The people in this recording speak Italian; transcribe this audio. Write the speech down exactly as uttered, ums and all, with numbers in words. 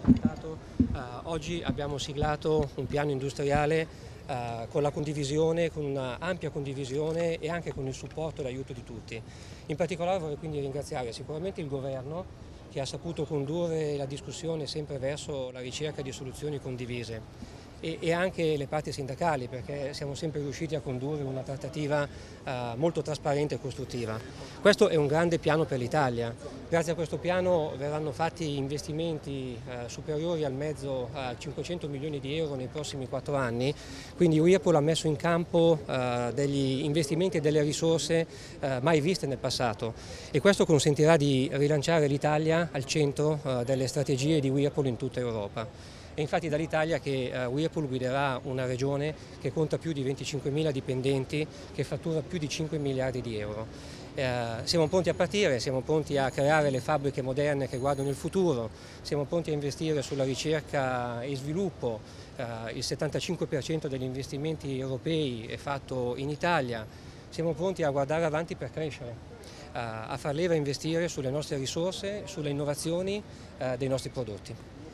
raccontato, eh, oggi abbiamo siglato un piano industriale eh, con la condivisione, con una ampia condivisione e anche con il supporto e l'aiuto di tutti. In particolare vorrei quindi ringraziare sicuramente il governo che ha saputo condurre la discussione sempre verso la ricerca di soluzioni condivise. E, e anche le parti sindacali, perché siamo sempre riusciti a condurre una trattativa eh, molto trasparente e costruttiva. Questo è un grande piano per l'Italia. Grazie a questo piano verranno fatti investimenti eh, superiori al mezzo a cinquecento milioni di euro nei prossimi quattro anni, quindi Whirlpool ha messo in campo eh, degli investimenti e delle risorse eh, mai viste nel passato e questo consentirà di rilanciare l'Italia al centro eh, delle strategie di Whirlpool in tutta Europa. È infatti dall'Italia che uh, Whirlpool guiderà una regione che conta più di venticinquemila dipendenti, che fattura più di cinque miliardi di euro. Uh, siamo pronti a partire, siamo pronti a creare le fabbriche moderne che guardano il futuro, siamo pronti a investire sulla ricerca e sviluppo, uh, il settantacinque per cento degli investimenti europei è fatto in Italia, siamo pronti a guardare avanti per crescere, uh, a far leva e investire sulle nostre risorse, sulle innovazioni uh, dei nostri prodotti.